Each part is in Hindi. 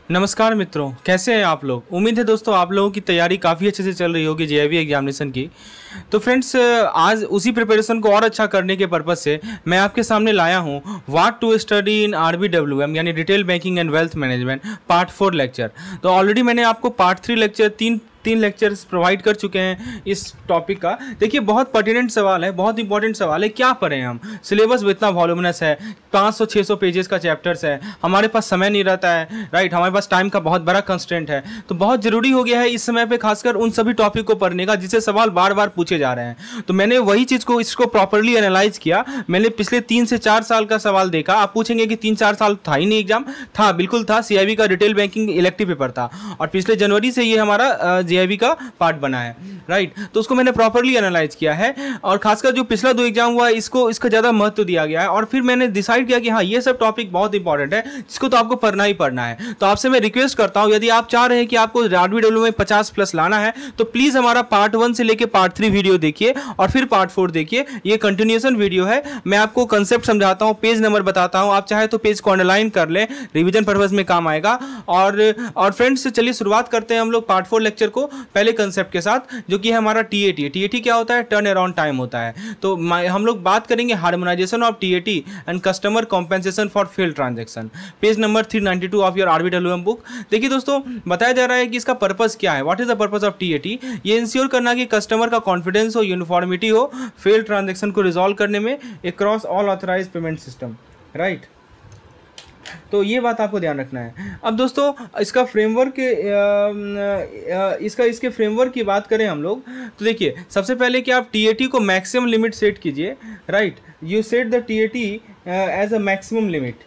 नमस्कार मित्रों, कैसे हैं आप लोग। उम्मीद है दोस्तों आप लोगों की तैयारी काफ़ी अच्छे से चल रही होगी जेईई एग्जामिनेशन की। तो फ्रेंड्स, आज उसी प्रिपरेशन को और अच्छा करने के पर्पज़ से मैं आपके सामने लाया हूं what to study in RBWM यानी retail banking and wealth management part 4 lecture. तो ऑलरेडी मैंने आपको पार्ट 3 लेक्चर तीन लेक्चर्स प्रोवाइड कर चुके हैं इस टॉपिक का। देखिए, बहुत पर्टिनेंट सवाल है, बहुत इंपॉर्टेंट सवाल है। क्या पढ़ें हम, सिलेबस इतना वॉल्यूमिनस है, 500-600 पेजेस का चैप्टर्स है, हमारे पास समय नहीं रहता है, राइट। हमारे पास टाइम का बहुत बड़ा कंस्ट्रेंट है, तो बहुत ज़रूरी हो गया है इस समय पे खासकर उन सभी टॉपिक को पढ़ने का जिससे सवाल बार बार पूछे जा रहे हैं। तो मैंने वही चीज़ को इसको प्रॉपरली एनालाइज किया। मैंने पिछले 3 से 4 साल का सवाल देखा। आप पूछेंगे कि 3-4 साल था ही नहीं एग्जाम। था, बिल्कुल था। CIB का रिटेल बैंकिंग इलेक्टिव पेपर था और पिछले जनवरी से ये हमारा JIB का पार्ट बना है, राइट। तो उसको मैंने प्रॉपरली एनालाइज किया है और खासकर जो पिछला 2 एग्जाम हुआ है इसका ज़्यादा महत्व दिया गया है। और फिर मैंने डिसाइड किया कि हाँ, ये सब टॉपिक बहुत इंपॉर्टेंट है जिसको तो आपको पढ़ना ही पढ़ना है। तो आपसे मैं रिक्वेस्ट करता हूँ, यदि आप चाह रहे हैं कि आपको RBW में 50+ लाना है तो प्लीज़ हमारा पार्ट 1 से लेकर पार्ट 3 वीडियो देखिए और फिर पार्ट 4 देखिए। ये कंटिन्यूएशन वीडियो है। मैं आपको कंसेप्ट समझाता हूँ, पेज नंबर बताता हूँ। आप चाहे तो पेज को अंडरलाइन कर लें, रिविजन पर्पज में काम आएगा। और फ्रेंड्स, चलिए शुरुआत करते हैं हम लोग पार्ट 4 लेक्चर को पहले कंसेप्ट के साथ, जो कि है हमारा TAT। TAT क्या होता है? टर्न अराउंड टाइम होता है। तो हम लोग बात करेंगे harmonisation of TAT and customer compensation for failed transaction, page number 392 of your RBWM बुक। देखिए दोस्तों, बताया जा रहा है कि इसका पर्पस क्या है। What is the purpose of TAT? ये इंश्योर करना कि कस्टमर का कॉन्फिडेंस हो, यूनिफॉर्मिटी हो फेल्ड ट्रांजैक्शन को रिजॉल्व करने में across all authorised payment system, right. तो ये बात आपको ध्यान रखना है। अब दोस्तों, इसका फ्रेमवर्क इसके फ्रेमवर्क की बात करें हम लोग, तो देखिए सबसे पहले कि आप TAT को मैक्सिमम लिमिट सेट कीजिए, right. You set the TAT as a maximum limit.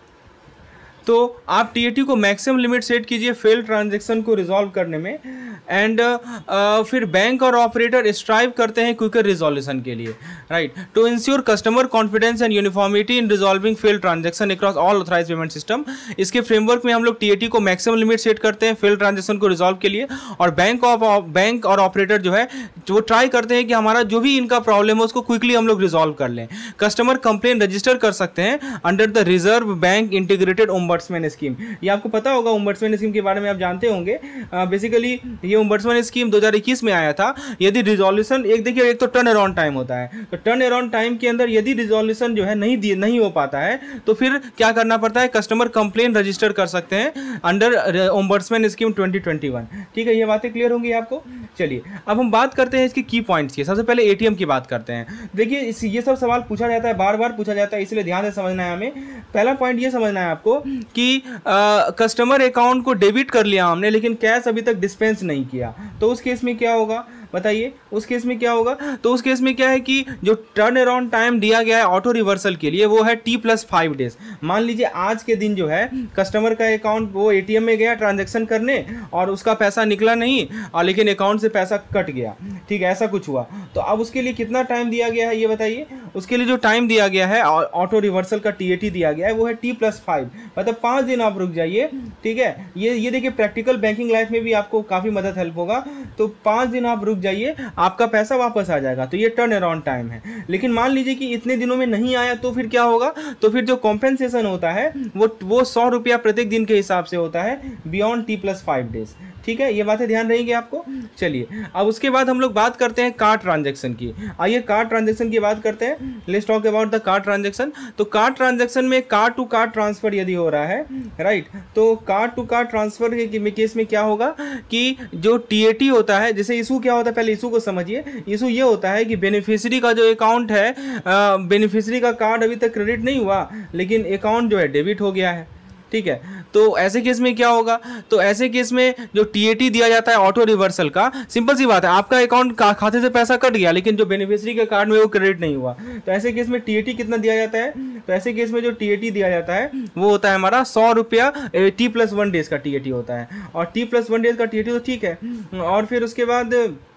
तो आप TAT को मैक्सिमम लिमिट सेट कीजिए फेल ट्रांजैक्शन को रिजॉल्व करने में। एंड फिर बैंक और ऑपरेटर स्ट्राइव करते हैं क्विकर रिजोल्यूशन के लिए, right, to ensure customer confidence and uniformity in resolving fail transaction across all authorised payment system. इसके फ्रेमवर्क में हम लोग TAT को मैक्सिमम लिमिट सेट करते हैं फेल ट्रांजैक्शन को रिजॉल्व के लिए। और बैंक और ऑपरेटर जो है वो ट्राई करते हैं कि हमारा जो भी इनका प्रॉब्लम है उसको क्विकली हम लोग रिजॉल्व कर लें। कस्टमर कंप्लेन रजिस्टर कर सकते हैं under the reserve bank integrated ombudsman scheme. ये आपको पता होगा, ओम्बड्समैन स्कीम के बारे में आप जानते होंगे। बेसिकली ये ओम्बड्समैन स्कीम 2021 में आया था। यदि रिजोल्यूशन देखिए, एक तो टर्न अराउंड टाइम होता है, तो टर्न अराउंड टाइम के अंदर यदि रिजोल्यूशन जो है नहीं हो पाता है तो फिर क्या करना पड़ता है? कस्टमर कंप्लेन रजिस्टर कर सकते हैं अंडर ओम्बड्समैन स्कीम 2021। ठीक है, ये बातें क्लियर होंगी आपको। चलिए अब हम बात करते हैं इसकी की पॉइंट्स की। सबसे पहले ATM की बात करते हैं। देखिए ये सब सवाल पूछा जाता है, बार बार पूछा जाता है, इसलिए ध्यान से समझना है हमें। पहला पॉइंट ये समझना है आपको कि कस्टमर अकाउंट को डेबिट कर लिया हमने लेकिन कैश अभी तक डिस्पेंस नहीं किया, तो उस केस में क्या होगा बताइए? उस केस में क्या होगा? तो उस केस में क्या है कि जो टर्न अराउंड टाइम दिया गया है ऑटो रिवर्सल के लिए वो है T+5 डेज। मान लीजिए आज के दिन जो है कस्टमर का अकाउंट वो ATM में गया ट्रांजैक्शन करने और उसका पैसा निकला नहीं और लेकिन अकाउंट से पैसा कट गया, ठीक है, ऐसा कुछ हुआ। तो अब उसके लिए कितना टाइम दिया गया है ये बताइए? उसके लिए जो टाइम दिया गया है ऑटो रिवर्सल का TAT दिया गया है वो है T+5, मतलब 5 दिन आप रुक जाइए, ठीक है। ये देखिए प्रैक्टिकल बैंकिंग लाइफ में भी आपको काफ़ी मदद हेल्प होगा। तो 5 दिन आप रुक जाइए, आपका पैसा वापस आ जाएगा। तो ये टर्न अराउंड टाइम है। लेकिन मान लीजिए कि इतने दिनों में नहीं आया तो फिर क्या होगा? तो फिर जो कॉम्पेंसेशन होता है वो 100 रुपया प्रत्येक दिन के हिसाब से होता है बियॉन्ड T+5 डेज। ठीक है, ये बातें ध्यान रहेंगी आपको। चलिए अब उसके बाद हम लोग बात करते हैं कार्ड ट्रांजैक्शन की। आइए कार्ड ट्रांजैक्शन की बात करते हैं। Let's talk about the card transaction. तो कार्ड ट्रांजैक्शन में कार्ड टू कार्ड ट्रांसफर यदि हो रहा है, राइट, तो कार्ड टू कार्ड ट्रांसफर के केस में क्या होगा कि जो TAT होता है, जैसे इशू क्या होता है, पहले इशू को समझिए। इशू ये होता है कि बेनिफिशियरी का जो अकाउंट है, बेनिफिशियरी का कार्ड अभी तक क्रेडिट नहीं हुआ लेकिन अकाउंट जो है डेबिट हो गया है, ठीक है। तो ऐसे केस में क्या होगा? तो ऐसे केस में जो TAT दिया जाता है ऑटो रिवर्सल का, सिंपल सी बात है, आपका अकाउंट खाते से पैसा कट गया लेकिन जो बेनिफिशियरी के कार्ड में वो क्रेडिट नहीं हुआ, तो ऐसे केस में TAT कितना दिया जाता है? तो ऐसे केस में जो TAT दिया जाता है वो होता है हमारा 100 रुपया T+1 डेज का TAT होता है। और T+1 डेज का TAT तो ठीक है। और फिर उसके बाद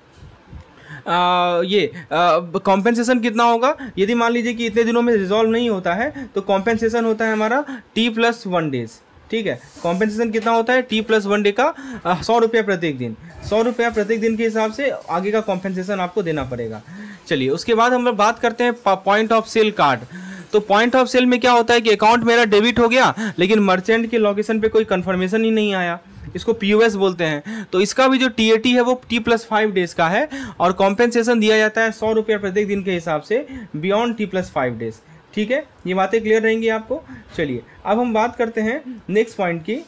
ये कॉम्पेंसेशन कितना होगा? यदि मान लीजिए कि इतने दिनों में रिजॉल्व नहीं होता है तो कॉम्पेंसेशन होता है हमारा T+1 डेज, ठीक है। कॉम्पेंसेशन कितना होता है? T+1 डे का 100 रुपया प्रत्येक दिन। 100 रुपया प्रत्येक दिन के हिसाब से आगे का कॉम्पेंसेशन आपको देना पड़ेगा। चलिए उसके बाद हम लोग बात करते हैं पॉइंट ऑफ सेल कार्ड। तो पॉइंट ऑफ सेल में क्या होता है कि अकाउंट मेरा डेबिट हो गया लेकिन मर्चेंट के लोकेशन पे कोई कंफर्मेशन ही नहीं आया, इसको पीओएस बोलते हैं। तो इसका भी जो टीएटी है वो T+5 डेज का है और कॉम्पेंसेशन दिया जाता है 100 रुपये प्रत्येक दिन के हिसाब से बियॉन्ड T+5 डेज। ठीक है, ये बातें क्लियर रहेंगी आपको। चलिए अब हम बात करते हैं नेक्स्ट पॉइंट की।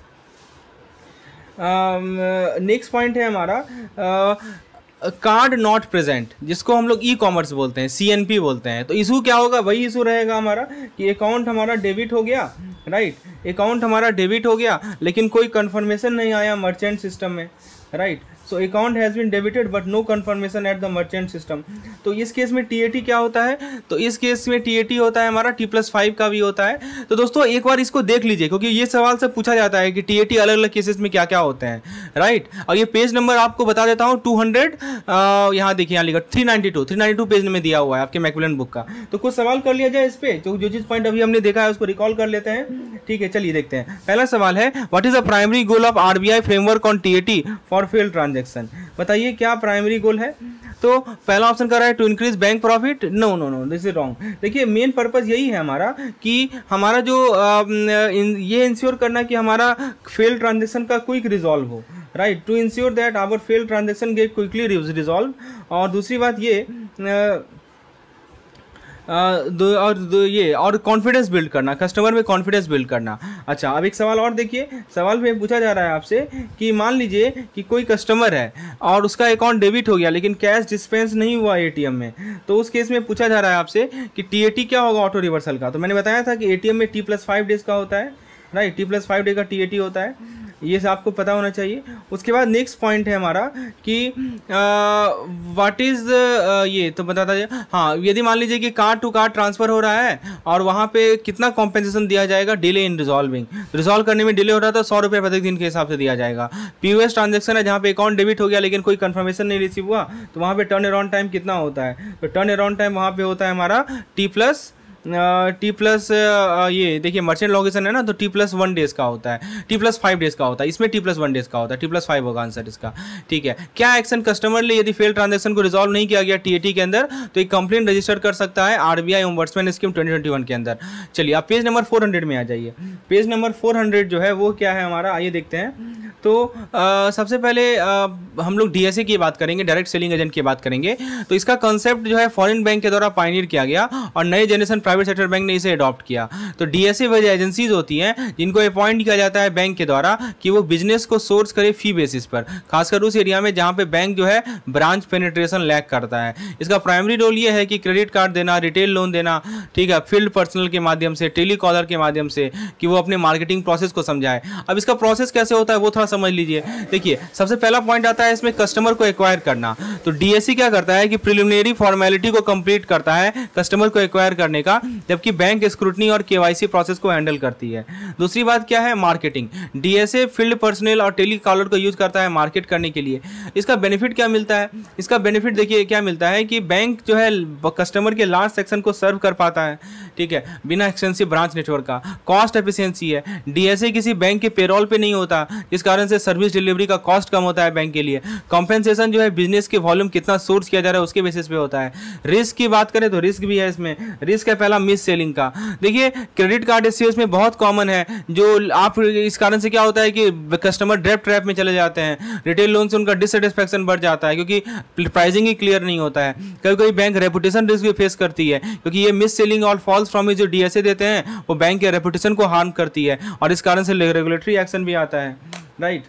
नेक्स्ट पॉइंट है हमारा कार्ड नॉट प्रेजेंट, जिसको हम लोग ई कॉमर्स बोलते हैं, CNP बोलते हैं। तो इशू क्या होगा, वही इशू रहेगा हमारा कि अकाउंट हमारा डेबिट हो गया, राइट, अकाउंट हमारा डेबिट हो गया लेकिन कोई कंफर्मेशन नहीं आया मर्चेंट सिस्टम में, right. So account has been debited but no confirmation at the merchant system. तो इस केस में TAT क्या होता है, तो इस केस में TAT होता है हमारा T+5 का भी होता है। तो दोस्तों एक बार इसको देख लीजिए क्योंकि ये सवाल से पूछा जाता है कि TAT अलग अलग केसेस में क्या क्या होते हैं, राइट। और ये पेज नंबर आपको बता देता हूँ 200, यहाँ देखिए यहाँ लिखा 392 पेज में दिया हुआ है आपके मैकमिलन बुक का। तो कुछ सवाल कर लिया जाए इस पर, जो चीज़ पॉइंट अभी हमने देखा है उसको रिकॉल कर लेते हैं। ठीक है, चलिए देखते हैं। पहला सवाल है what is the primary goal of RBI framework on TAT for failed transaction. बताइए क्या प्राइमरी गोल है। तो पहला ऑप्शन कर रहा है to increase bank profit, no no no, this is wrong. देखिए मेन पर्पस यही है हमारा कि हमारा जो ये इंश्योर करना कि हमारा फेल्ड ट्रांजेक्शन का क्विक रिजॉल्व हो, right, to ensure that our failed transaction get quickly resolve. और दूसरी बात ये और कॉन्फिडेंस बिल्ड करना, कस्टमर में कॉन्फिडेंस बिल्ड करना। अच्छा अब एक सवाल और देखिए, सवाल में पूछा जा रहा है आपसे कि मान लीजिए कि कोई कस्टमर है और उसका अकाउंट डेबिट हो गया लेकिन कैश डिस्पेंस नहीं हुआ ATM में। तो उस केस में पूछा जा रहा है आपसे कि TAT क्या होगा ऑटो रिवर्सल का। तो मैंने बताया था कि ATM में T+5 डेज का होता है, राइट, T+5 डे का TAT होता है, ये आपको पता होना चाहिए। उसके बाद नेक्स्ट पॉइंट है हमारा कि व्हाट इज़ ये तो बता दीजिए। हाँ, यदि मान लीजिए कि कार्ड टू कार्ड ट्रांसफ़र हो रहा है और वहाँ पे कितना कॉम्पेंसेशन दिया जाएगा, डिले इन रिजॉल्विंग, रिजॉल्व करने में डिले हो रहा था 100 रुपये प्रत्येक दिन के हिसाब से दिया जाएगा। POS ट्रांजेक्शन है जहाँ पे अकाउंट डेबिट हो गया लेकिन कोई कंफर्मेशन नहीं रिसीव हुआ, तो वहाँ पे टर्न अराउंड टाइम कितना होता है, तो टर्न अराउंड टाइम वहाँ पे होता है हमारा T+ ये देखिए मर्चेंट लोकेशन है ना, तो T+1 डेज का होता है, T+5 डेज का होता है, इसमें T+1 डेज का होता है, T+5 होगा आंसर इसका। ठीक है, क्या एक्शन कस्टमर ले यदि फेल ट्रांजेक्शन को रिजॉल्व नहीं किया गया TAT के अंदर, तो एक कंप्लेंट रजिस्टर कर सकता है RBI ओम्बड्समैन स्कीम 2021 के अंदर। चलिए आप पेज नंबर 400 में आ जाइए। पेज नंबर 400 जो है वो क्या है हमारा, आइए देखते हैं। तो सबसे पहले हम लोग DSA की बात करेंगे, डायरेक्ट सेलिंग एजेंट की बात करेंगे। तो इसका कंसेप्ट जो है फॉरेन बैंक के द्वारा पायनियर किया गया और नए जनरेशन प्राइवेट सेक्टर बैंक ने इसे अडॉप्ट किया। तो DSA वह एजेंसीज होती हैं जिनको अपॉइंट किया जाता है बैंक के द्वारा कि वो बिजनेस को सोर्स करे फी बेसिस पर, खासकर उस एरिया में जहाँ पे बैंक जो है ब्रांच पेनिट्रेशन लैक करता है। इसका प्राइमरी रोल ये है कि क्रेडिट कार्ड देना, रिटेल लोन देना, ठीक है, फील्ड पर्सनल के माध्यम से, टेलीकॉलर के माध्यम से, कि वो अपने मार्केटिंग प्रोसेस को समझाए। अब इसका प्रोसेस कैसे होता है वो थोड़ा समझ लीजिए। देखिए सबसे पहला पॉइंट आता है इसमें कस्टमर को एक्वायर करना। तो DSA क्या करता है कि प्रिलिमिनरी फॉर्मेलिटी को कंप्लीट करता है कस्टमर को एक्वायर करने का, जबकि बैंक स्क्रूटनी और KYC प्रोसेस को हैंडल करती है। दूसरी बात क्या है, मार्केटिंग। DSA फील्ड पर्सनल और टेलीकॉलर को यूज करता है मार्केट करने के लिए। इसका बेनिफिट क्या मिलता है, इसका बेनिफिट देखिए क्या मिलता है कि बैंक जो है कस्टमर के लार्ज सेक्शन को सर्व कर पाता है, ठीक है, बिना एक्सटेंसिव ब्रांच नेटवर्क का। कॉस्ट एफिशिएंसी है, DSA किसी बैंक के पेरोल पे नहीं होता, जिस कारण से सर्विस डिलीवरी का कॉस्ट कम होता है बैंक के लिए। कॉम्पेंसेशन जो है बिजनेस के वॉल्यूम कितना सोर्स किया जा रहा है उसके बेसिस पे होता है। रिस्क की बात करें तो रिस्क भी है इसमें। रिस्क है पहला मिस सेलिंग का। देखिए क्रेडिट कार्ड इश्यूज में बहुत कॉमन है, जो आप इस कारण से क्या होता है कि कस्टमर डेब्ट ट्रैप में चले जाते हैं। रिटेल लोन से उनका डिससेटिस्फैक्शन बढ़ जाता है क्योंकि प्राइसिंग ही क्लियर नहीं होता है। कभी कभी बैंक रेपुटेशन रिस्क भी फेस करती है क्योंकि ये मिस सेलिंग और फॉल्स प्रॉमिस जो DSA देते हैं वो बैंक के रेपुटेशन को हार्म करती है और इस कारण से रेगुलेटरी एक्शन भी आता है, राइट।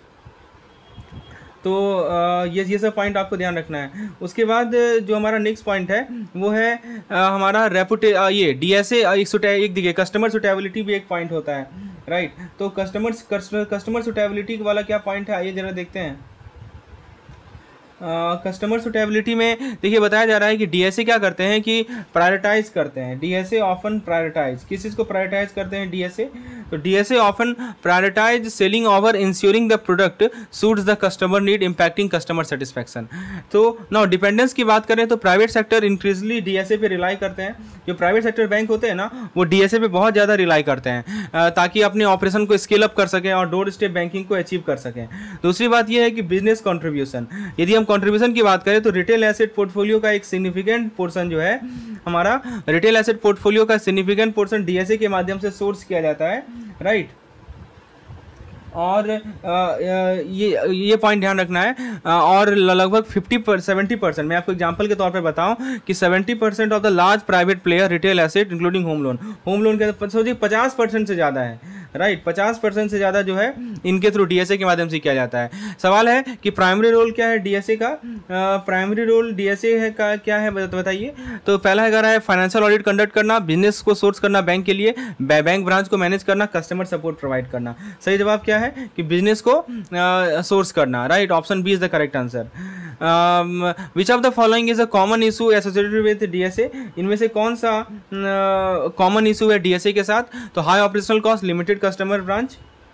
तो ये सब पॉइंट आपको ध्यान रखना है। उसके बाद जो हमारा नेक्स्ट पॉइंट है वो है हमारा ये DSA एक देखिए कस्टमर सुटेबिलिटी भी एक पॉइंट होता है, राइट। तो कस्टमर सुटेबिलिटी वाला क्या पॉइंट है, आइए जरा देखते हैं। कस्टमर सुटेबिलिटी में देखिए बताया जा रहा है कि DSA क्या करते हैं कि प्रायोरिटाइज करते हैं। DSA ऑफन प्रायोरिटाइज, किस चीज़ को प्रायोरिटाइज करते हैं DSA, तो DSA often prioritise selling over ensuring the product suits the customer need impacting customer satisfaction. तो नाउ डिपेंडेंस की बात करें तो प्राइवेट सेक्टर इंक्रीजली DSA पे रिलाई करते हैं। जो प्राइवेट सेक्टर बैंक होते हैं ना वो DSA पे बहुत ज़्यादा रिलाई करते हैं ताकि अपने ऑपरेशन को स्केल अप कर सकें और डोर स्टेप बैंकिंग को अचीव कर सकें। दूसरी बात यह है कि बिजनेस कॉन्ट्रीब्यूशन, यदि हम कंट्रीब्यूशन की बात करें तो रिटेल एसेट पोर्टफोलियो का एक सिग्निफिकेंट पोर्शन जो है हमारा, रिटेल एसेट पोर्टफोलियो का सिग्निफिकेंट पोर्शन डीएसए के माध्यम से सोर्स किया जाता है, राइट। और ये पॉइंट ध्यान रखना है। और लगभग 70% मैं आपको एग्जांपल के तौर पे बताऊं कि 70% of the large private player retail asset including home loan के सोचिए 50% से ज़्यादा है, राइट। 50% से ज़्यादा जो है इनके थ्रू डीएसए के माध्यम से किया जाता है। सवाल है कि प्राइमरी रोल क्या है डीएसए का, प्राइमरी रोल डीएसए है का क्या है बताइए। तो पहला है फाइनेंशियल ऑडिट कंडक्ट करना, बिजनेस को सोर्स करना बैंक के लिए, बैंक ब्रांच को मैनेज करना, कस्टमर सपोर्ट प्रोवाइड करना। सही जवाब क्या है कि बिजनेस को सोर्स करना, right. Option B is the correct answer. Which of the following is a common issue associated with DSA, इनमें से कौन सा कॉमन इशू है डीएसए के साथ। तो high operational cost, limited customer branch.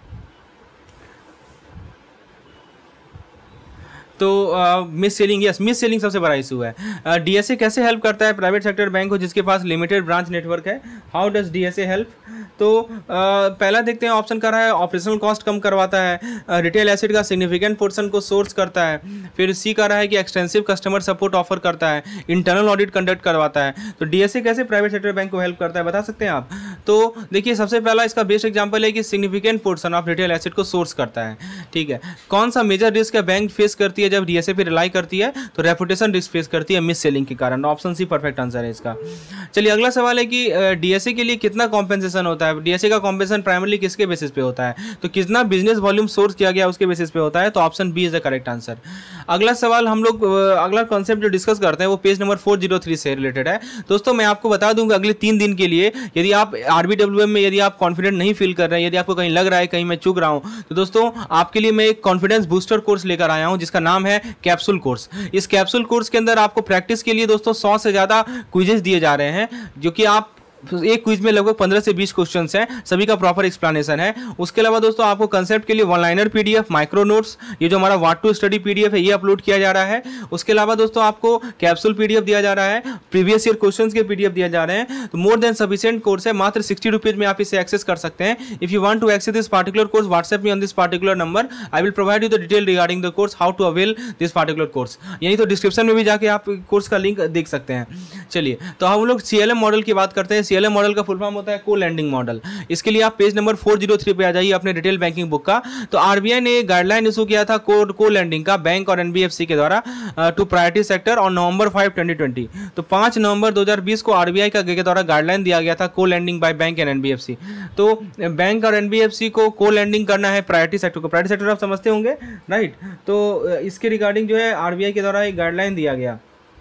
तो mis selling, yes mis selling सबसे बड़ा इशू है। डीएसए कैसे हेल्प करता है प्राइवेट सेक्टर बैंक को जिसके पास लिमिटेड ब्रांच नेटवर्क है। How does DSA help. तो पहला देखते हैं ऑप्शन कर रहा है ऑपरेशनल कॉस्ट कम करवाता है, रिटेल एसेट का सिग्निफिकेंट पोर्शन को सोर्स करता है। फिर सी कर रहा है कि एक्सटेंसिव कस्टमर सपोर्ट ऑफर करता है, इंटरनल ऑडिट कंडक्ट करवाता है। तो डीएसए कैसे प्राइवेट सेक्टर बैंक को हेल्प करता है बता सकते हैं आप। तो देखिए सबसे पहला इसका बेस्ट एग्जाम्पल है कि significant portion of retail asset को सोर्स करता है, ठीक है। कौन सा मेजर रिस्क है बैंक फेस करती है जब डीएसए पे रिलाई करती है। तो रेपुटेशन रिस्क फेस करती है मिस सेलिंग के कारण। ऑप्शन सी परफेक्ट आंसर है इसका। चलिए अगला सवाल है कि डीएसए के लिए कितना कॉम्पेंसेशन होता है। डीएसए का कॉम्पेंसेशन प्राइमरली किसके बेसिस पे होता है। तो कितना बिजनेस वॉल्यूम सोर्स किया गया उसके बेसिस पे होता है। तो option B is the correct answer. अगला सवाल हम लोग अगला कॉन्सेप्ट जो डिस्कस करते हैं वो पेज नंबर 403 से रिलेटेड है। दोस्तों मैं आपको बता दूंगा अगले 3 दिन के लिए यदि आप आरबीडब्ल्यूएम में यदि आप कॉन्फिडेंट नहीं फील कर रहे हैं, यदि आपको कहीं लग रहा है कहीं मैं चूक रहा हूं, तो दोस्तों आपके लिए मैं एक कॉन्फिडेंस बूस्टर कोर्स लेकर आया हूं जिसका नाम है कैप्सूल कोर्स। इस कैप्सूल कोर्स के अंदर आपको प्रैक्टिस के लिए दोस्तों 100 से ज़्यादा क्विजेस दिए जा रहे हैं जो कि आप एक क्विज में लगभग 15 से 20 क्वेश्चंस हैं, सभी का प्रॉपर एक्सप्लेनेशन है। उसके अलावा दोस्तों आपको कंसेप्ट के लिए one liner PDF, micro notes, ये जो हमारा व्हाट टू स्टडी पीडीएफ है ये अपलोड किया जा रहा है। उसके अलावा दोस्तों आपको कैप्सूल पीडीएफ दिया जा रहा है, प्रीवियस ईयर क्वेश्चंस के पीडीएफ दिया जा रहे हैं। तो मोर देन सफिशिएंट कोर्स है, मात्र 60 रुपीज में आप इसे एक्सेस कर सकते हैं। If you want to access this particular course WhatsApp me on this particular number, I will provide you the detail regarding the course how to avail this particular course. यानी तो डिस्क्रिप्शन में भी जाके आप कोर्स का लिंक देख सकते हैं। चलिए तो हम लोग सीएलएम मॉडल की बात करते हैं। सीएलएम मॉडल का फुल फॉर्म होता है को लैंडिंग मॉडल। इसके लिए आप पेज नंबर 403 पे आ जाइए अपने रिटेल बैंकिंग बुक का। तो आरबीआई ने गाइडलाइन इशू किया था को लैंडिंग का बैंक और एनबीएफसी के द्वारा टू प्रायोरिटी सेक्टर और नवंबर 5, 2020। तो 5 नवंबर 2020 को आरबीआई का के द्वारा गाइडलाइन दिया गया था co lending by bank and NBFC. तो बैंक और एनबीएफसी को को लैंडिंग करना है प्रायोरिटी सेक्टर को। प्रायोरिटी सेक्टर आप समझते होंगे, राइट। तो इसके रिगार्डिंग जो है आरबीआई के द्वारा एक गाइडलाइन दिया गया।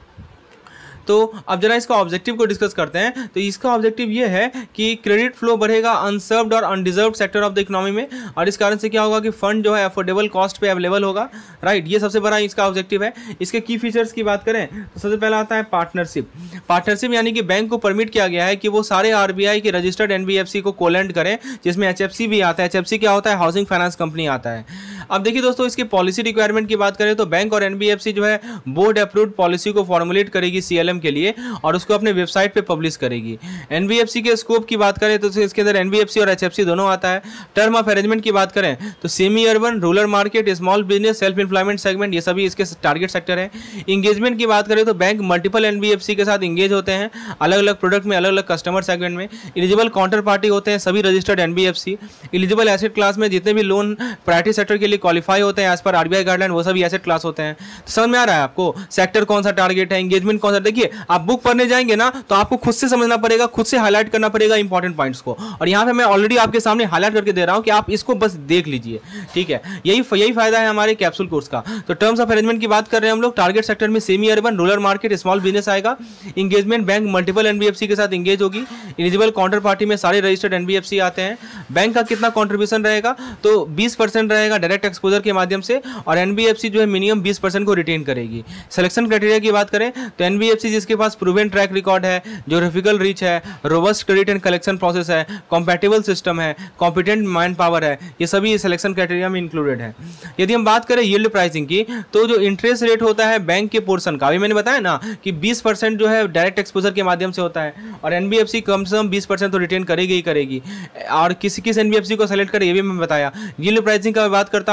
तो अब जरा इसका ऑब्जेक्टिव को डिस्कस करते हैं। तो इसका ऑब्जेक्टिव ये है कि क्रेडिट फ्लो बढ़ेगा अनसर्व्ड और undeserved sector of the economy में, और इस कारण से क्या होगा कि फंड जो है अफोर्डेबल कॉस्ट पे अवेलेबल होगा, राइट। ये सबसे बड़ा इसका ऑब्जेक्टिव है। इसके की फीचर्स की बात करें तो सबसे पहला आता है पार्टनरशिप। पार्टनरशिप यानी कि बैंक को परमिट किया गया है कि वो सारे आरबीआई के रजिस्टर्ड एनबीएफसी को कोलैंड करें, जिसमें एचएफसी भी आता है। एचएफसी क्या होता है, हाउसिंग फाइनेंस कंपनी आता है। अब देखिए दोस्तों इसकी पॉलिसी रिक्वायरमेंट की बात करें तो बैंक और एनबीएफसी जो है बोर्ड अप्रूव्ड पॉलिसी को फॉर्मुलेट करेगी सीएलएम के लिए और उसको अपने वेबसाइट पे पब्लिश करेगी। एनबीएफसी के स्कोप की बात करें तो इसके अंदर एनबीएफसी और एचएफसी दोनों आता है। टर्म ऑफ अरेंजमेंट की बात करें तो semi urban, rural market, small business, self employment segment, ये सभी इसके टारगेट सेक्टर है। इंगेजमेंट की बात करें तो बैंक मल्टीपल एनबीएफसी के साथ इंगेज होते हैं अलग अलग प्रोडक्ट में, अलग अलग कस्टमर सेगमेंट में। एलिजिबल काउंटर पार्टी होते हैं सभी registered NBFC. Eligible asset class में जितने भी लोन प्रायोरिटी सेक्टर के लिए क्वालिफाई होते हैं एज पर आरबीआई गाइडलाइन वो सभी एसेट क्लास होते हैं। तो समझ में आ रहा है आपको सेक्टर कौन सा टारगेट है, एंगेजमेंट कौन सा। देखिए आप बुक पढ़ने जाएंगे ना तो आपको खुद से समझना पड़ेगा, खुद से हाईलाइट करना पड़ेगा इंपॉर्टेंट पॉइंट्स को, और यहाँ पे मैं ऑलरेडी आपके सामने हाईलाइट करके दे रहा हूँ कि आप इसको बस देख लीजिए, ठीक है। यही फायदा है हमारे कैप्सूल कोर्स का। तो टर्म्स ऑफ अरेंजमेंट की बात कर रहे हैं हम लोग। टारगेट सेक्टर में semi urban, rural market, small business आएगा। इंगेजमेंट बैंक मल्टीपल एनबीएफसी के साथ इंगेज होगी। एलिजिबल काउंटर पार्टी में सारे रजिस्टर्ड एनबीएफसी आते हैं। बैंक का कितना कॉन्ट्रीब्यूशन रहेगा तो 20% रहेगा डायरेक्ट एक्सपोजर के माध्यम से, और एनबीएफसी जो है मिनिमम 20% को रिटेन करेगी। सिलेक्शन क्राइटेरिया की बात करें तो एनबीएफसी जिसके पास प्रूवन ट्रैक रिकॉर्ड है, ज्योग्राफिकल रीच है, robust credit and collection process है, कॉम्पैटिबल सिस्टम है, कॉम्पिटेंट मैन पावर है, ये सभी सिलेक्शन क्राइटेरिया में इंक्लूडेड है। यदि हम बात करें यील्ड प्राइसिंग की तो जो इंटरेस्ट रेट होता है बैंक के पोर्शन का, अभी मैंने बताया ना कि 20% जो है डायरेक्ट एक्सपोजर के माध्यम से होता है, और एनबीएफसी कम से कम 20% तो रिटेन करेगी ही करेगी। और किस एनबीएफसी को सेलेक्ट करे ये भी मैं बताया। यील्ड प्राइसिंग का बात करता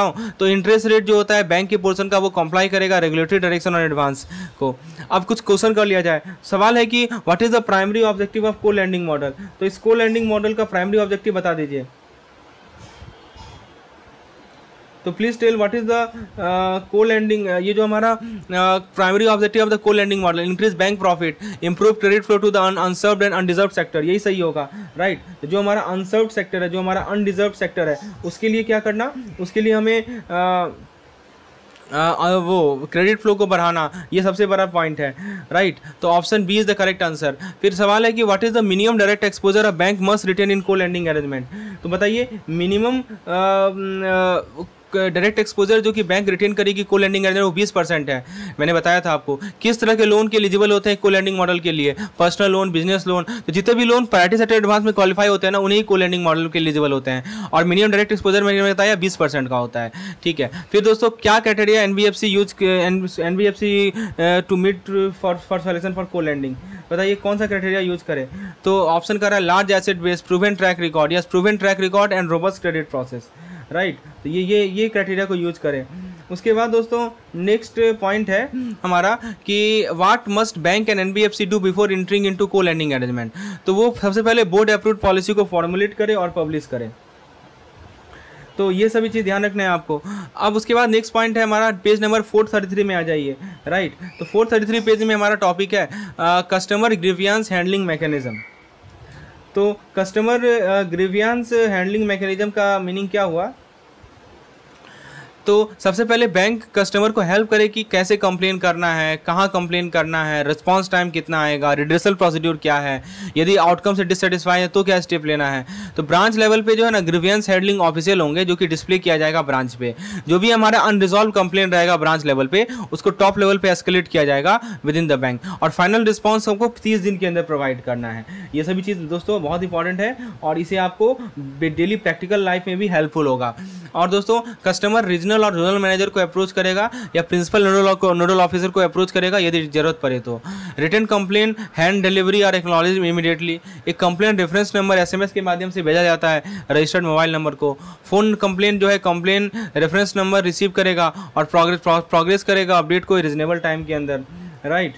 रहा हूँ तो इंटरेस्ट रेट जो होता है बैंक के पोर्शन का वो कंप्लाई करेगा रेगुलेटरी डायरेक्शन और एडवांस को। अब कुछ क्वेश्चन कर लिया जाए। सवाल है कि what is the primary objective of co lending model, तो इस को लैंडिंग मॉडल का प्राइमरी ऑब्जेक्टिव बता दीजिए। तो please tell what is the co lending, ये जो हमारा primary objective of the co lending model, increase bank profit, improve credit flow to the unserved and underserved sector, यही सही होगा, राइट। तो जो हमारा अनसर्व्ड सेक्टर है, जो हमारा अनडिजर्व सेक्टर है, उसके लिए क्या करना, उसके लिए हमें वो क्रेडिट फ्लो को बढ़ाना, ये सबसे बड़ा पॉइंट है, राइट। तो option B is the correct answer. फिर सवाल है कि what is the minimum direct exposure of bank must retain in co lending arrangement, तो बताइए मिनिमम डायरेक्ट एक्सपोजर जो कि बैंक रिटेन करेगी को लैंडिंग अरेंजमेंट वो 20% है। मैंने बताया था आपको किस तरह के लोन के एलिजिबल होते हैं को लैंडिंग मॉडल के लिए, पर्सनल लोन, बिजनेस लोन, तो जितने भी लोन प्रायोरिटी सेक्टर एडवांस में क्वालिफाई होते हैं ना उन्हीं को लैंडिंग मॉडल के एलिजिबल होते हैं, और मिनिमम डायरेक्ट एक्सपोजर मैंने बताया 20% का होता है, ठीक है। फिर दोस्तों क्या criteria NBFC to meet for solution for co lending, बताइए कौन सा क्राइटेरिया यूज करें। तो ऑप्शन कर रहा है large asset base, proven track record, yes proven track record and robust credit process, right. तो ये क्राइटेरिया को यूज करें। उसके बाद दोस्तों नेक्स्ट पॉइंट है हमारा कि what must bank and NBFC do before entering into co lending arrangement, तो वो सबसे पहले बोर्ड अप्रूव्ड पॉलिसी को फॉर्मुलेट करें और पब्लिश करें। तो ये सभी चीज़ ध्यान रखना है आपको। अब उसके बाद नेक्स्ट पॉइंट है हमारा पेज नंबर 433 में आ जाइए, राइट। तो 433 पेज में हमारा टॉपिक है कस्टमर ग्रीवियंस हैंडलिंग मैकेनिज्म। तो कस्टमर ग्रीवियंस हैंडलिंग मैकेनिज्म का मीनिंग क्या हुआ, तो सबसे पहले बैंक कस्टमर को हेल्प करे कि कैसे कंप्लेन करना है, कहाँ कंप्लेन करना है, रिस्पांस टाइम कितना आएगा, रिड्रेसल प्रोसीड्यूर क्या है, यदि आउटकम से डिससेटिस्फाई है तो क्या स्टेप लेना है। तो ब्रांच लेवल पे जो है ना ग्रीवियंस हैंडलिंग ऑफिशियल होंगे जो कि डिस्प्ले किया जाएगा ब्रांच पे। जो भी हमारा अनरिजॉल्व कंप्लेन रहेगा ब्रांच लेवल पे उसको टॉप लेवल पे एस्केलेट किया जाएगा विद इन द बैंक, और फाइनल रिस्पॉन्स हमको 30 दिन के अंदर प्रोवाइड करना है। ये सभी चीज़ दोस्तों बहुत इंपॉर्टेंट है और इसे आपको डेली प्रैक्टिकल लाइफ में भी हेल्पफुल होगा। और दोस्तों कस्टमर रीजनल और जोनल मैनेजर को अप्रोच करेगा या प्रिंसिपल नोडल ऑफिसर को अप्रोच करेगा यदि जरूरत पड़े तो। रिटर्न कंप्लेन हैंड डिलीवरी और एक्नॉलेज इमीडिएटली। एक कंप्लेन रेफरेंस नंबर एसएमएस के माध्यम से भेजा जाता है रजिस्टर्ड मोबाइल नंबर को। फोन कंप्लेन जो है कंप्लेन रेफरेंस नंबर रिसीव करेगा और प्रोग्रेस करेगा अपडेट को रीजनेबल टाइम के अंदर, राइट।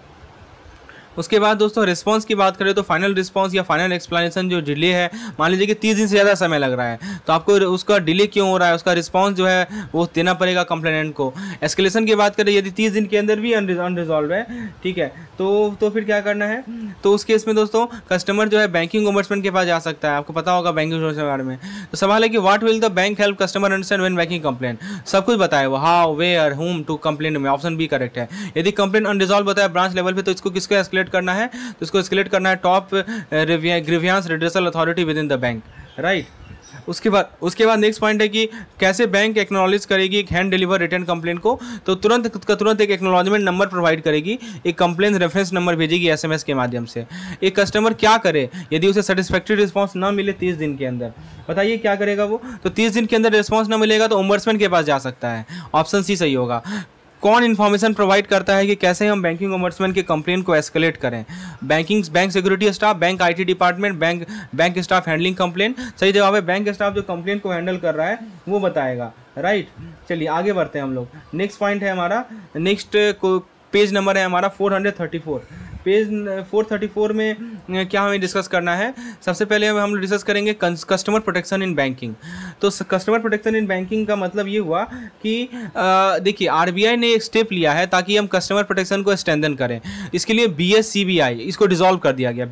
उसके बाद दोस्तों रिस्पांस की बात करें तो फाइनल रिस्पांस या फाइनल एक्सप्लेनेशन जो डिले है, मान लीजिए कि 30 दिन से ज़्यादा समय लग रहा है तो आपको उसका डिले क्यों हो रहा है, उसका रिस्पांस जो है वो देना पड़ेगा कंप्लेनेंट को। एस्केलेशन की बात करें यदि 30 दिन के अंदर भी अनरिजॉल्व है, ठीक है, तो फिर क्या करना है, तो उस केस में दोस्तों कस्टमर जो है बैंकिंग ओम्बड्समैन के पास जा सकता है। आपको पता होगा बैंकिंग ओम्बड्समैन के बारे में। तो सवाल है कि what will the bank help customer understand when making complaint, सब कुछ बताया वो, how where whom to complain में, ऑप्शन बी करेक्ट है। यदि कंप्लेन अनरिजॉल्व बताया ब्रांच लेवल पे तो इसको किसको एस्केलेट करना है, तो इसको एस्केलेट करना है top grievance redressal authority within the bank, right. उसके बाद नेक्स्ट पॉइंट है कि कैसे बैंक एक्नॉलेज करेगी एक हैंड डिलीवर रिटर्न कंप्लेन को, तो तुरंत एक एक्नॉलेजमेंट नंबर प्रोवाइड करेगी, एक कंप्लेन रेफरेंस नंबर भेजेगी एसएमएस के माध्यम से। एक कस्टमर क्या करे यदि उसे सेटिस्फैक्टरी रिस्पांस ना मिले 30 दिन के अंदर, बताइए क्या करेगा वो। तो 30 दिन के अंदर रिस्पांस ना मिलेगा तो ओम्बड्समैन के पास जा सकता है, ऑप्शन सी सही होगा। कौन इन्फॉर्मेशन प्रोवाइड करता है कि कैसे हम बैंकिंग ओम्बड्समैन के कंप्लेन को एस्केलेट करें, bank security staff, bank IT department, bank staff handling complaint. सही जवाब है बैंक स्टाफ जो कंप्लेन को हैंडल कर रहा है वो बताएगा, राइट। चलिए आगे बढ़ते हैं हम लोग। नेक्स्ट पॉइंट है हमारा, नेक्स्ट पेज नंबर है हमारा 434। पेज 434 में क्या हमें डिस्कस करना है, सबसे पहले हम डिस्कस करेंगे कस्टमर प्रोटेक्शन इन बैंकिंग। तो कस्टमर प्रोटेक्शन इन बैंकिंग का मतलब ये हुआ कि देखिए आरबीआई ने एक स्टेप लिया है ताकि हम कस्टमर प्रोटेक्शन को स्ट्रेंथन करें। इसके लिए बीएससीबीआई इसको डिसॉल्व कर दिया गया,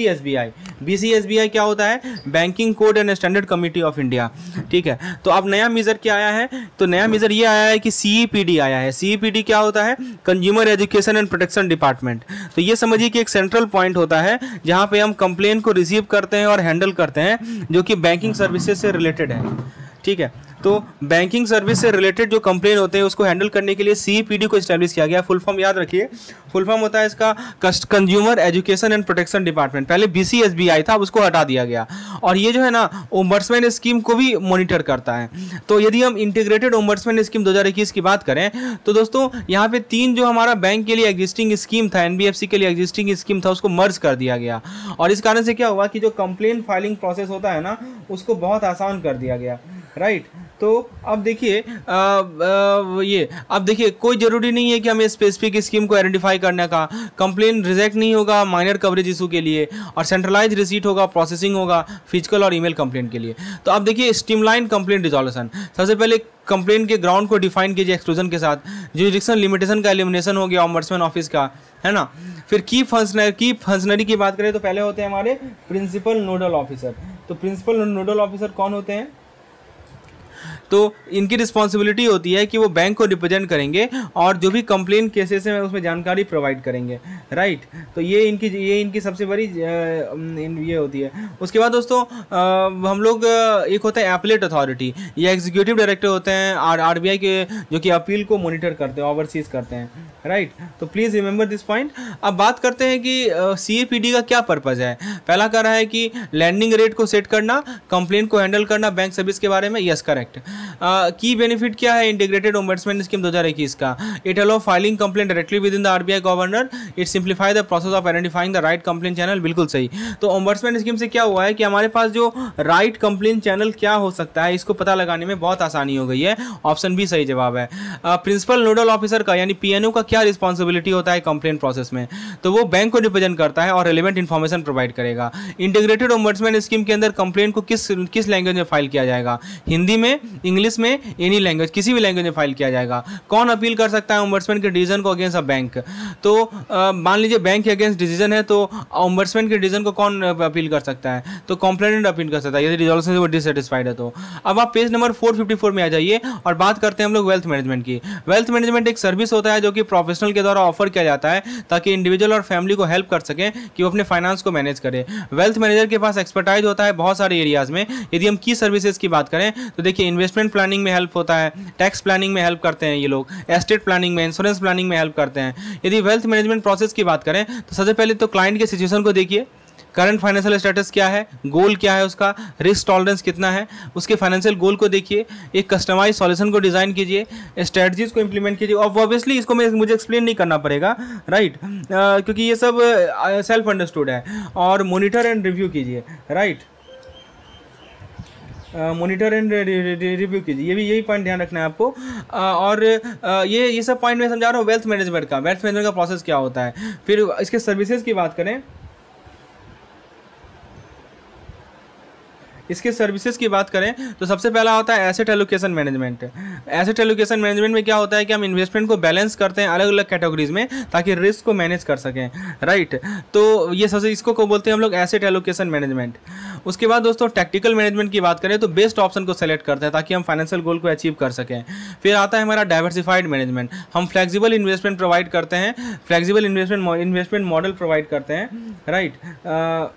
बीसीएसबीआई क्या होता है, banking code and standard committee of India, ठीक है। तो अब नया मेजर क्या आया है, तो नया मेजर ये आया है कि सीईपीडी आया है। सीईपीडी क्या होता है, consumer education and protection department. तो ये समझिए कि एक सेंट्रल पॉइंट होता है जहां पे हम कंप्लेन को रिसीव करते हैं और हैंडल करते हैं जो कि बैंकिंग सर्विसेज से रिलेटेड है, ठीक है। तो बैंकिंग सर्विस से रिलेटेड जो कंप्लेन होते हैं उसको हैंडल करने के लिए सीईपीडी को एस्टैब्लिश किया गया। फुल फॉर्म याद रखिए, फुल फॉर्म होता है इसका consumer education and protection department. पहले बीसीएसबीआई था, अब उसको हटा दिया गया। और ये जो है ना ओम्बड्समैन स्कीम को भी मॉनिटर करता है। तो यदि हम इंटीग्रेटेड ओम्बड्समैन स्कीम 2021 की बात करें तो दोस्तों यहाँ पे 3 जो हमारा बैंक के लिए एग्जिस्टिंग स्कीम था, एनबीएफसी के लिए एग्जिस्टिंग स्कीम था, उसको मर्ज कर दिया गया। और इस कारण से क्या हुआ कि जो कंप्लेन फाइलिंग प्रोसेस होता है ना उसको बहुत आसान कर दिया गया, राइट। तो अब देखिए ये अब देखिए कोई ज़रूरी नहीं है कि हमें स्पेसिफिक स्कीम को आइडेंटिफाई करने का। कंप्लेन रिजेक्ट नहीं होगा माइनर कवरेज इशू के लिए, और सेंट्रलाइज रिसीट होगा, प्रोसेसिंग होगा फिजिकल और ईमेल कंप्लेन के लिए। तो अब देखिए स्ट्रीमलाइन कंप्लेन रिजोल्यूशन, सबसे पहले कंप्लेन के ग्राउंड को डिफाइन कीजिए एक्सक्लूजन के साथ। जुरिडिक्शन लिमिटेशन का एलिमिनेशन हो गया ऑम्बड्समैन ऑफिस का, है ना। फिर की फंक्शनरी की बात करें तो पहले होते हैं हमारे प्रिंसिपल नोडल ऑफिसर। तो प्रिंसिपल नोडल ऑफिसर कौन होते हैं? तो इनकी रिस्पॉन्सिबिलिटी होती है कि वो बैंक को रिप्रेजेंट करेंगे और जो भी कंप्लेन केसेस हैं उसमें जानकारी प्रोवाइड करेंगे, राइट। तो ये इनकी सबसे बड़ी ये होती है। उसके बाद दोस्तों हम लोग एक होता है एपलेट अथॉरिटी, ये एग्जीक्यूटिव डायरेक्टर होते हैं आरबीआई के, जो कि अपील को मॉनिटर करते हैं, ओवरसीज करते हैं, राइट। तो प्लीज़ रिमेंबर दिस पॉइंट। अब बात करते हैं कि CAPD का क्या पर्पज़ है। पहला कह रहा है कि लैंडिंग रेट को सेट करना, कंप्लेन को हैंडल करना बैंक सर्विस के बारे में, यस करेक्ट। की बेनिफिट क्या है इंटीग्रेटेड ओम्बड्समैन स्कीम 2021 का? It allow filing complaint directly within the RBI governor, it simplify the process of identifying the right complaint channel, बिल्कुल सही। तो ओम्बड्समैन स्कीम से क्या हुआ है कि हमारे पास जो राइट कंप्लेन चैनल क्या हो सकता है इसको पता लगाने में बहुत आसानी हो गई है। ऑप्शन बी सही जवाब है। प्रिंसिपल नोडल ऑफिसर का यानी PNO का क्या रिस्पॉन्सिबिलिटी होता है कंप्लेन प्रोसेस में? तो वो बैंक को रिप्रेजेंट करता है और रिलेवेंट इन्फॉर्मेशन प्रोवाइड करेगा। इंटीग्रेटेड ओम्बड्समैन स्कीम के अंदर कंप्लेन को किस लैंग्वेज में फाइल किया जाएगा? हिंदी में, इंग्लिश में, एनी लैंग्वेज, किसी भी लैंग्वेज में फाइल किया जाएगा। कौन अपील कर सकता है ओम्बड्समैन के डिसीजन को अगेंस्ट अ बैंक? तो मान लीजिए बैंक के अगेंस्ट डिसीजन है तो ओम्बड्समैन के डिसीजन को कौन अपील कर सकता है? तो कंप्लेनेंट अपील कर सकता है यदि रिजोल्यूशन से वो डिससेटिस्फाइड है तो। अब आप पेज नंबर 454 में आ जाइए और बात करते हैं हम लोग वेल्थ मैनेजमेंट की। वेल्थ मैनेजमेंट एक सर्विस होता है जो कि प्रोफेशनल के द्वारा ऑफर किया जाता है ताकि इंडिविजुअल और फैमिली को हेल्प कर सकें कि वो अपने फाइनेंस को मैनेज करें। वेल्थ मैनेजर के पास एक्सपर्टाइज होता है बहुत सारे एरियाज में। यदि हम की सर्विसेज की बात करें तो देखिए इन्वेस्टमेंट प्लानिंग में हेल्प होता है, टैक्स प्लानिंग में हेल्प करते हैं ये लोग, एस्टेट प्लानिंग में, इंश्योरेंस प्लानिंग में हेल्प करते हैं। यदि वेल्थ मैनेजमेंट प्रोसेस की बात करें तो सबसे पहले तो क्लाइंट के सिचुएशन को देखिए, करंट फाइनेंशियल स्टेटस क्या है, गोल क्या है उसका, रिस्क टॉलरेंस कितना है, उसके फाइनेंशियल गोल को देखिए, एक कस्टमाइज सॉल्यूशन को डिजाइन कीजिए, स्ट्रेटजीज को इंप्लीमेंट कीजिए। ऑब्वियसली इसको मुझे एक्सप्लेन नहीं करना पड़ेगा, राइट, क्योंकि ये सब सेल्फ अंडरस्टूड है। और मॉनिटर एंड रिव्यू कीजिए, राइट, मॉनिटर एंड रिव्यू कीजिए, ये भी यही पॉइंट ध्यान रखना है आपको। और ये सब पॉइंट मैं समझा रहा हूँ वेल्थ मैनेजमेंट का प्रोसेस क्या होता है। फिर इसके सर्विसेज की बात करें, इसके सर्विसेज की बात करें तो सबसे पहला होता है asset allocation management. Asset allocation management में क्या होता है कि हम इन्वेस्टमेंट को बैलेंस करते हैं अलग अलग कैटेगरीज में ताकि रिस्क को मैनेज कर सकें, राइट। तो ये सबसे इसको बोलते हैं हम लोग एसेट एलोकेशन मैनेजमेंट। उसके बाद दोस्तों टैक्टिकल मैनेजमेंट की बात करें तो बेस्ट ऑप्शन को सेलेक्ट करते हैं ताकि हम फाइनेंशियल गोल को अचीव कर सकें। फिर आता है हमारा डाइवर्सिफाइड मैनेजमेंट, हम फ्लेक्सिबल इन्वेस्टमेंट प्रोवाइड करते हैं, फ्लेक्सिबल इन्वेस्टमेंट मॉडल प्रोवाइड करते हैं, राइट,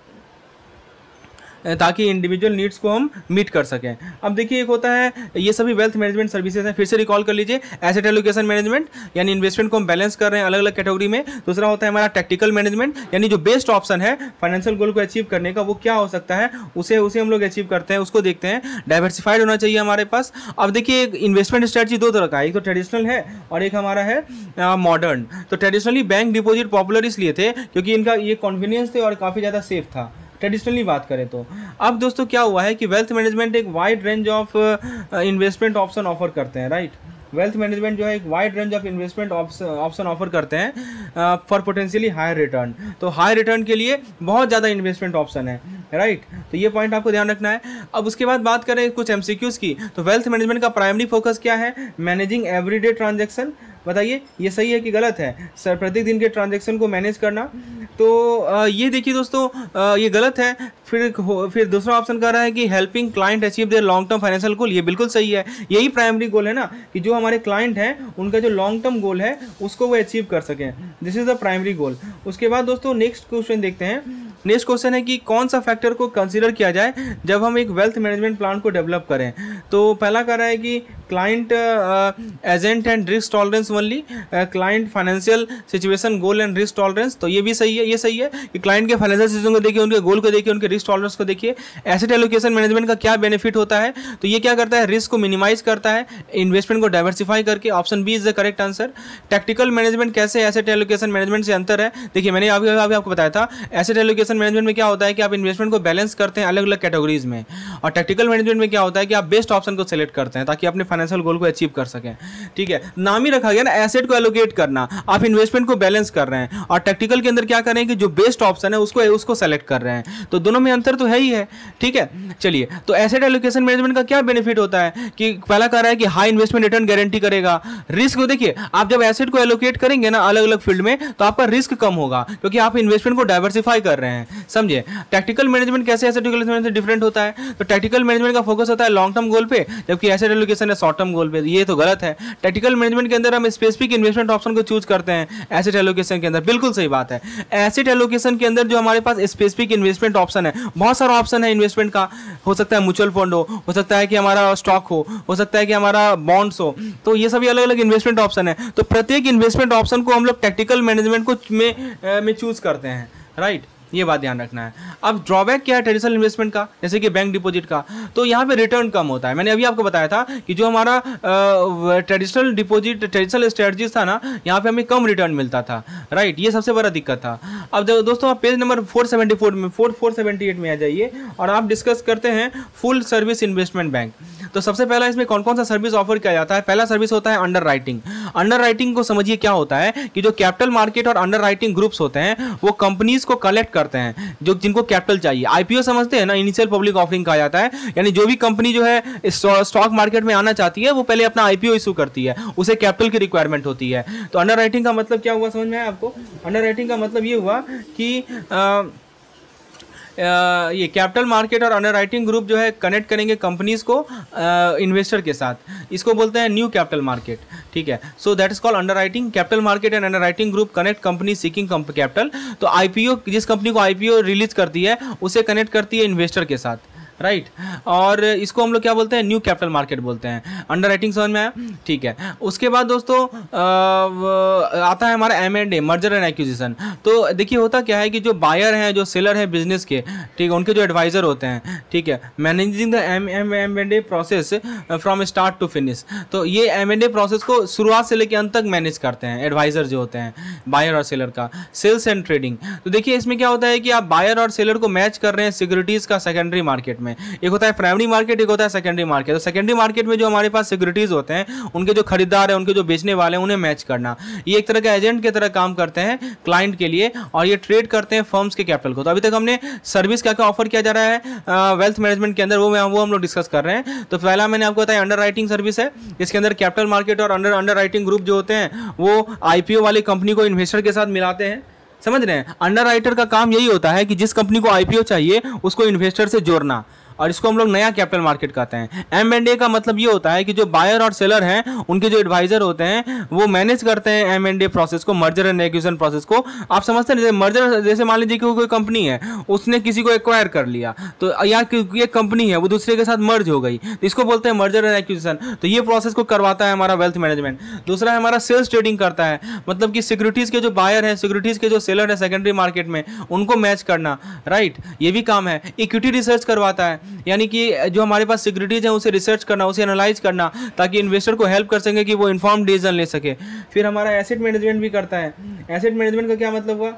ताकि इंडिविजुअल नीड्स को हम मीट कर सकें। अब देखिए एक होता है, ये सभी वेल्थ मैनेजमेंट सर्विसेज हैं, फिर से रिकॉल कर लीजिए। एसेट एलोकेशन मैनेजमेंट यानी इन्वेस्टमेंट को हम बैलेंस कर रहे हैं अलग अलग कैटेगरी में। दूसरा होता है हमारा टैक्टिकल मैनेजमेंट यानी जो बेस्ट ऑप्शन है फाइनेंशियल गोल को अचीव करने का वो क्या हो सकता है, उसे हम लोग अचीव करते हैं, उसको देखते हैं। डाइवर्सिफाइड होना चाहिए हमारे पास। अब देखिए इन्वेस्टमेंट स्ट्रेटजी दो तरह का है, एक तो ट्रेडिशनल है और एक हमारा है मॉडर्न। तो ट्रेडिशनली बैंक डिपॉजिट पॉपुलर इसलिए थे क्योंकि इनका ये कन्वीनियंस थे और काफ़ी ज़्यादा सेफ था ट्रेडिशनली बात करें तो। अब दोस्तों क्या हुआ है कि वेल्थ मैनेजमेंट एक wide range of investment option offer करते हैं, राइट। वेल्थ मैनेजमेंट जो है एक wide range of investment option offer करते हैं फॉर पोटेंशियली हाई रिटर्न। तो हाई रिटर्न के लिए बहुत ज़्यादा इन्वेस्टमेंट ऑप्शन है, राइट। तो ये पॉइंट आपको ध्यान रखना है। अब उसके बाद बात करें कुछ MCQs की, तो वेल्थ मैनेजमेंट का प्राइमरी फोकस क्या है? Managing everyday transaction. बताइए ये सही है कि गलत है? सर प्रत्येक दिन के ट्रांजेक्शन को मैनेज करना, तो ये देखिए दोस्तों ये गलत है। फिर दूसरा ऑप्शन कह रहा है कि helping client achieve their long term financial goal, ये बिल्कुल सही है। यही प्राइमरी गोल है ना कि जो हमारे क्लाइंट हैं उनका जो लॉन्ग टर्म गोल है उसको वो अचीव कर सकें, this is the primary goal. उसके बाद दोस्तों नेक्स्ट क्वेश्चन देखते हैं। नेक्स्ट क्वेश्चन है कि कौन सा फैक्टर को कंसीडर किया जाए जब हम एक वेल्थ मैनेजमेंट प्लान को डेवलप करें। तो पहला कह रहा है कि client agent and risk tolerance only, client financial situation goal and risk tolerance, तो ये भी सही है। ये सही है कि क्लाइंट के फाइनेंशियल सिचुएशन को देखिए, उनके गोल को देखिए, उनके रिस्क टॉलरेंस को देखिए। एसेट एलोकेशन मैनेजमेंट का क्या बेनिफिट होता है? तो ये क्या करता है? रिस्क को मिनिमाइज करता है इन्वेस्टमेंट को डाइवर्सिफाई करके। Option B is the correct answer. Tactical management कैसे एसेट एलोकेशन मैनेजमेंट से अंतर है? देखिए मैंने अभी आपको बताया था, एसेट एलोकेशन मैनेजमेंट में क्या होता है कि आप इन्वेस्टमेंट को बैलेंस करते हैं अलग अलग कैटेगरीज में, और टैक्टिकल मैनेजमेंट में क्या होता है कि आप बेस्ट ऑप्शन को सेलेक्ट करते हैं ताकि अपने फाइनेंशियल गोल को अचीव कर सकें। ठीक है, नाम ही रखा गया ना, एसेट को एलोकेट करना, आप इन्वेस्टमेंट को बैलेंस कर रहे हैं, और टैक्टिकल के अंदर क्या कर रहे हैं कि जो बेस्ट ऑप्शन है उसको सेलेक्ट कर रहे हैं। तो दोनों में अंतर तो है ही है। ठीक है, चलिए, तो एसेट एलोकेशन मैनेजमेंट का क्या बेनिफिट होता है कि पहला कह रहा है कि हाई इन्वेस्टमेंट रिटर्न गारंटी करेगा। रिस्क को देखिए, आप जब एसेट को एलोकेट करेंगे ना अलग अलग फील्ड में, तो आपका रिस्क कम होगा क्योंकि आप इन्वेस्टमेंट को डाइवर्सिफाई कर रहे हैं। समझे? टैक्टिकल मैनेजमेंट कैसे एसेट एलोकेशन से डिफरेंट होता है? तो टैक्टिकल मैनेजमेंट का फोकस होता है लॉन्ग टर्म गोल पे, जबकि एसेट एलोकेशन है शॉर्ट टर्म गोल पे। ये तो गलत है। टैक्टिकल मैनेजमेंट के अंदर हम स्पेसिफिक इन्वेस्टमेंट ऑप्शन को चूज करते हैं, एसेट एलोकेशन के अंदर बिल्कुल सही बात है। एसेट एलोकेशन के अंदर जो हमारे पास स्पेसिफिक इन्वेस्टमेंट ऑप्शन है, बहुत सारा ऑप्शन है इन्वेस्टमेंट का, हो सकता है म्यूचुअल फंड हो सकता है कि हमारा स्टॉक हो सकता है कि हमारा बॉन्ड्स हो, तो ये सभी अलग अलग इन्वेस्टमेंट ऑप्शन है। तो प्रत्येक इन्वेस्टमेंट ऑप्शन को हम लोग टैक्टिकल मैनेजमेंट को में चूज करते हैं, राइट? ये बात ध्यान रखना है। अब ड्रॉबैक क्या है ट्रेडिशनल इन्वेस्टमेंट का, जैसे कि बैंक डिपॉजिट का? तो यहाँ पे रिटर्न कम होता है। मैंने अभी आपको बताया था कि जो हमारा ट्रेडिशनल डिपॉजिट ट्रेडिशनल स्ट्रेटजीज था ना, यहाँ पे हमें कम रिटर्न मिलता था, राइट? ये सबसे बड़ा दिक्कत था। अब दोस्तों आप पेज नंबर 474 में 478 में आ जाइए और आप डिस्कस करते हैं फुल सर्विस इन्वेस्टमेंट बैंक। तो सबसे पहला इसमें कौन कौन सा सर्विस ऑफर किया जाता है? पहला सर्विस होता है अंडर राइटिंग। अंडर राइटिंग को समझिए क्या होता है कि जो कैपिटल मार्केट और अंडर राइटिंग ग्रुप्स होते हैं वो कंपनीज को कलेक्ट करते हैं जो जिनको कैपिटल चाहिए। आईपीओ समझते हैं ना, इनिशियल पब्लिक ऑफरिंग कहा जाता है, यानी जो भी कंपनी जो है स्टॉक मार्केट में आना चाहती है वो पहले अपना आईपीओ इशू करती है, उसे कैपिटल की रिक्वायरमेंट होती है। तो अंडर राइटिंग का मतलब क्या हुआ, समझ में आया आपको? अंडर राइटिंग का मतलब ये हुआ कि ये कैपिटल मार्केट और अंडरराइटिंग ग्रुप जो है कनेक्ट करेंगे कंपनीज को इन्वेस्टर के साथ, इसको बोलते हैं न्यू कैपिटल मार्केट। ठीक है, so that is called underwriting. Capital market and underwriting group connect company seeking capital. तो आईपीओ, जिस कंपनी को आईपीओ रिलीज करती है उसे कनेक्ट करती है इन्वेस्टर के साथ, राइट? और इसको हम लोग क्या बोलते हैं? न्यू कैपिटल मार्केट बोलते हैं। अंडर राइटिंग समझ में आया? ठीक है, उसके बाद दोस्तों आता है हमारा M&A, मर्जर एंड एक्विजिशन। तो देखिए होता क्या है कि जो बायर हैं, जो सेलर हैं बिजनेस के, ठीक है, उनके जो एडवाइजर होते हैं, ठीक है, managing the M&A process from start to finish. तो ये M&A प्रोसेस को शुरुआत से लेकर अंत तक मैनेज करते हैं एडवाइजर जो होते हैं बायर और सेलर का। सेल्स एंड ट्रेडिंग, तो देखिए इसमें क्या होता है कि आप बायर और सेलर को मैच कर रहे हैं सिक्योरिटीज का सेकेंडरी मार्केट में। एक होता है प्राइमरी मार्केट, एक होता है सेकेंडरी मार्केट। तो सेकेंडरी मार्केट में जो हमारे पास सिक्योरिटीज होते हैं, उनके जो खरीदार हैं, उनके जो बेचने वाले हैं, उन्हें मैच करना। ये एक तरह का एजेंट की तरह काम करते हैं क्लाइंट के लिए, और ये ट्रेड करते हैं फर्म्स के कैपिटल को। तो अभी तक हमने सर्विस क्या क्या ऑफर किया जा रहा है वेल्थ मैनेजमेंट के अंदर, वो हम लोग डिस्कस कर रहे हैं। तो पहला मैंने आपको बताया अंडर राइटिंग सर्विस है, जिसके अंदर कैपिटल मार्केट और अंडर राइटिंग ग्रुप जो होते हैं वो आईपीओ वाली कंपनी को इन्वेस्टर के साथ मिलाते हैं। समझ रहे हैं? अंडर राइटर का काम यही होता है कि जिस कंपनी को आईपीओ चाहिए उसको इन्वेस्टर से जोड़ना, और इसको हम लोग नया कैपिटल मार्केट कहते हैं। M&A का मतलब ये होता है कि जो बायर और सेलर हैं उनके जो एडवाइजर होते हैं वो मैनेज करते हैं M&A प्रोसेस को, मर्जर एंड एक्विजिशन प्रोसेस को। आप समझते हैं, जैसे मर्जर, जैसे मान लीजिए कि कोई कंपनी है, उसने किसी को एक्वायर कर लिया, तो या ये कंपनी है वो दूसरे के साथ मर्ज हो गई, तो इसको बोलते हैं मर्जर एंड एक्विजिशन। तो ये प्रोसेस को करवाता है हमारा वेल्थ मैनेजमेंट। दूसरा है हमारा सेल्स ट्रेडिंग करता है, मतलब कि सिक्योरिटीज के जो बायर हैं, सिक्योरिटीज के जो सेलर है सेकेंडरी मार्केट में, उनको मैच करना, राइट? ये भी काम है। इक्विटी रिसर्च करवाता है, यानी कि जो हमारे पास सिक्योरिटीज है उसे रिसर्च करना, उसे एनालाइज करना, ताकि इन्वेस्टर को हेल्प कर सके कि वो इन्फॉर्म डिसीजन ले सके। फिर हमारा एसेट मैनेजमेंट भी करता है। एसेट मैनेजमेंट का क्या मतलब हुआ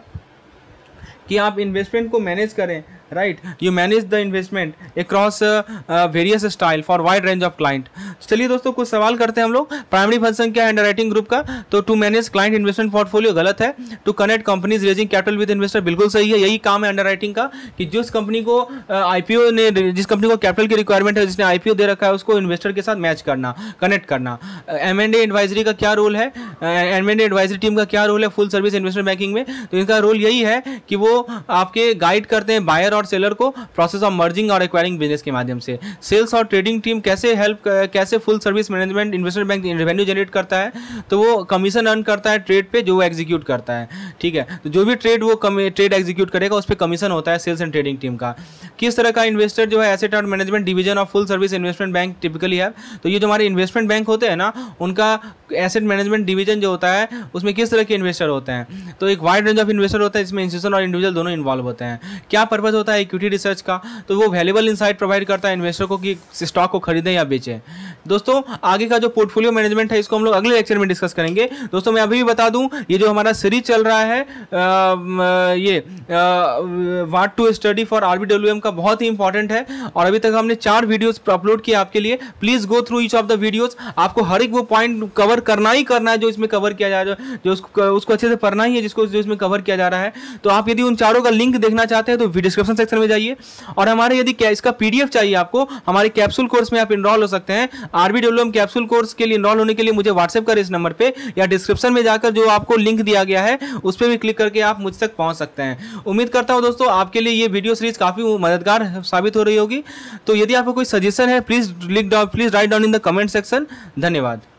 कि आप इन्वेस्टमेंट को मैनेज करें, right? You manage the investment across various style for wide range of client. चलिए दोस्तों कुछ सवाल करते हैं हम लोग। प्राइमरी फंक्शन क्या है अंडरराइटिंग ग्रुप का? तो to manage client investment portfolio, गलत है। To connect companies raising capital with investor, बिल्कुल सही है। यही काम है अंडरराइटिंग का कि जिस कंपनी को आईपीओ ने, जिस कंपनी को कैपिटल की रिक्वायरमेंट है, जिसने आईपीओ दे रखा है, उसको इन्वेस्टर के साथ मैच करना, कनेक्ट करना। M&A एडवाइजरी का क्या रोल है? M&A एडवाइजरी टीम का क्या रोल है फुल सर्विस इन्वेस्टमेंट बैंकिंग में? तो इनका रोल यही है कि वो आपके गाइड करते हैं बायर और सेलर को प्रोसेस ऑफ मर्जिंग और एक्वायरिंग बिजनेस के माध्यम से। सेल्स और ट्रेडिंग टीम कैसे full service management investment bank revenue generate करता है? तो वो कमीशन अर्न करता है ट्रेड पे जो वो एग्जीक्यूट करता है, ठीक है? तो जो भी ट्रेड वो ट्रेड एग्जीक्यूट करेगा उस पर कमीशन होता है सेल्स एंड ट्रेडिंग टीम का। किस तरह का इन्वेस्टर जो है एसेट और management division of full service investment bank typically है? तो ये जो हमारे इन्वेस्टमेंट बैंक होते हैं ना, उनका एसेट मैनेजमेंट डिवीजन जो होता है उसमें किस तरह के इन्वेस्टर होते हैं? तो एक वाइड रेंज ऑफ इन्वेस्टर होता है, इसमें इंस्टीट्यूशन और इंडिविजुअल दोनों इन्वॉल्व होते हैं। क्या पर्पस होता है इक्विटी रिसर्च का? तो वो वैल्यूएबल इंसाइट प्रोवाइड करता है इन्वेस्टर को कि स्टॉक को खरीदें या बेचें। दोस्तों आगे का जो पोर्टफोलियो मैनेजमेंट है इसको हम लोग अगले लेक्चर में डिस्कस करेंगे। दोस्तों मैं अभी भी बता दूं, ये जो हमारा सीरीज चल रहा है ये what to study for RBWM का बहुत ही इंपॉर्टेंट है और अभी तक हमने 4 वीडियोस अपलोड किए आपके लिए। Please go through each of the videos. आपको हर एक वो पॉइंट कवर करना ही करना है जो इसमें कवर किया जा रहा है, जो उसको अच्छे से पढ़ना ही है जिसको जो इसमें कवर किया जा रहा है। तो आप यदि उन चारों का लिंक देखना चाहते हैं तो डिस्क्रिप्शन सेक्शन में जाइए और हमारे यदि इसका PDF चाहिए आपको, हमारे कैप्सूल कोर्स में आप इनरोल हो सकते हैं। RBWM कैप्सूल कोर्स के लिए इनरोल होने के लिए मुझे व्हाट्सएप करें इस नंबर पे या डिस्क्रिप्शन में जाकर जो आपको लिंक दिया गया है उस पर भी क्लिक करके आप मुझ तक पहुंच सकते हैं। उम्मीद करता हूं दोस्तों आपके लिए ये वीडियो सीरीज काफी मददगार साबित हो रही होगी। तो यदि आपको कोई सजेशन है please write down in the comment section. धन्यवाद।